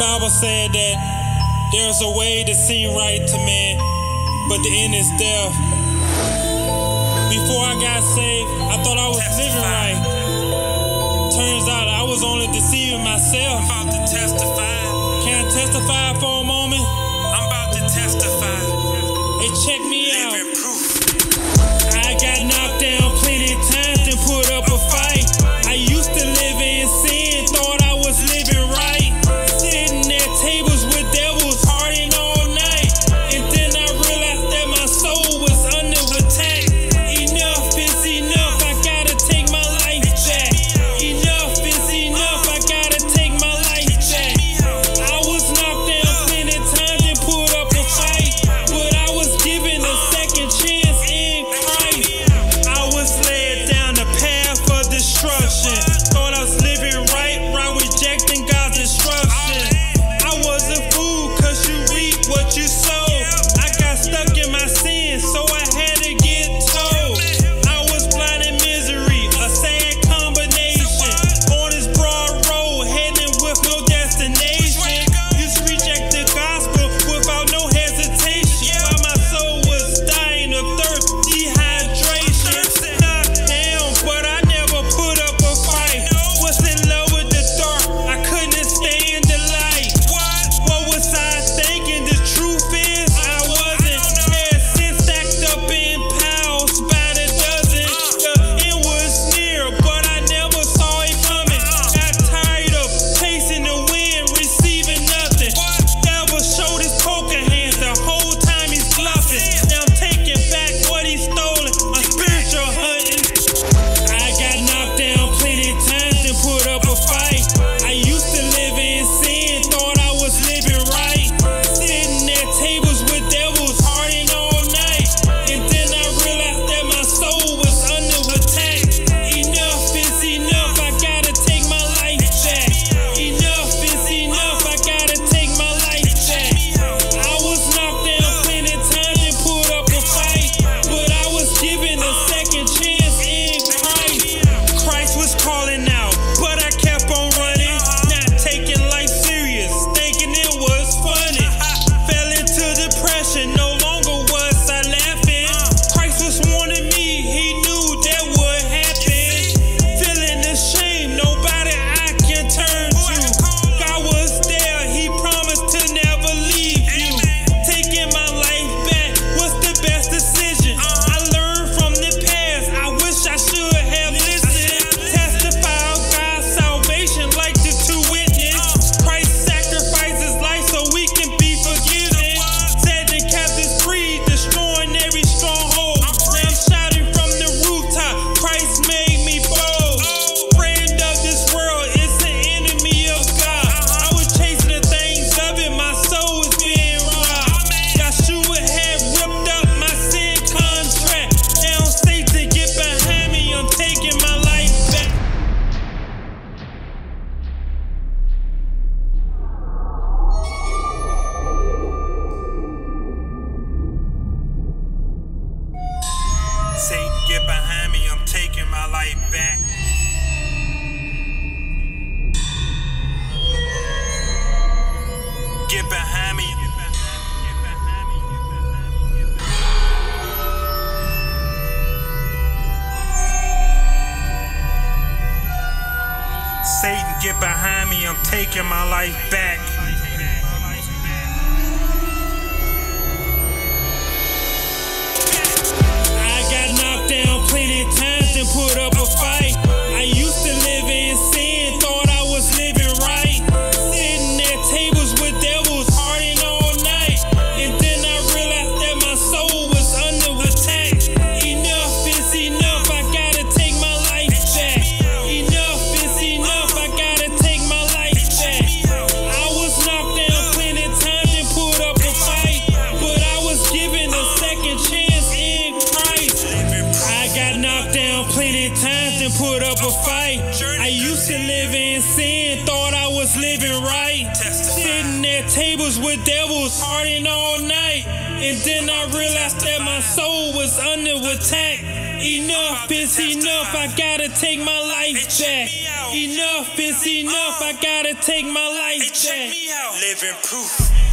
Bible said that there's a way that seems right to man, but the end is death. Before I got saved, I thought I was living right. Turns out I was only deceiving myself. I'm about to testify. Can I testify for a moment? I'm about to testify. Hey, check me out. Living proof. I got knocked down plenty times and put up a fight. I used to live in sin, thought I was living right. Sitting at tables with devils, partying all night. And then I realized that my soul was under attack. Enough is enough, I gotta take my life back. Enough is enough, I gotta take my life back. I was knocked down plenty times and put up a fight, but I was given a second chance in Christ. I was led down the path of destruction. Thought I was living right, rejecting God's instruction. I was a fool, cause you reap what you sow. I got stuck in my sin, so I had to get told. I was blind in misery, a sad combination. On this broad road, heading with no destination. Used to reject the gospel without no hesitation. While my soul was dying of thirst, dehydration. Knocked down, but I never put up a fight. Was in love with the dark, I couldn't stand the light. What was I thinking? The truth is I wasn't. Had sin stacked up in piles by the dozen. It was near, but I never saw it coming. Got tired of chasing the wind, receiving nothing. Devil showed his poker hands the whole time he's bluffing. Now I'm taking back what he stolen. My spiritual hunting. I got knocked down plenty times and put up a fight. I used to live in sin, thought I was living right. Sitting at tables with devils, partying all night. And then I realized that my soul was under attack. Enough is enough, I gotta take my life back. Enough is enough, I gotta take my life back. I was knocked down plenty times and put up a fight, but I was given a second chance in Christ. Christ was calling out, but I kept on running, not taking life serious, thinking it was funny. Fell into depression, no longer was I laughing. Christ was warning me, he knew that would happen. Feeling ashamed, nobody I can turn to. God was there, he promised to never leave you. Taking my life back was the best decision. I learned from the past, I wish I should have listened. Testify of God's salvation like the two witnesses. Christ sacrificed his life so we can be forgiven. Setting captives free, destroying every stronghold. Now I'm shouting from the rooftop, Christ made me bold. Friend of this world is the enemy of God. I was chasing the things of it, my soul was being robbed. Yeshua had ripped up my sin contract. Now Satan, get behind me, I'm taking my life back. Satan, get behind me. I'm taking my life back. Get behind me. Satan, get behind me. I'm taking my life back. I got knocked down plenty times and put up a fight. I used to live in sin, thought I was living right. Sitting at tables with devils, partying all night. And then I realized that my soul was under attack. Enough is enough, I gotta take my life back. Enough is enough, I gotta take my life back. I was knocked down plenty times and put up a fight, but I was given a second chance in Christ. I got knocked down plenty times and put up a fight. I used to live in sin, thought I was living right. Sitting at tables with devils, partying all night. And then I realized that my soul was under attack. Enough is enough, I gotta take my life back. Enough is enough, I gotta take my life back. Living proof.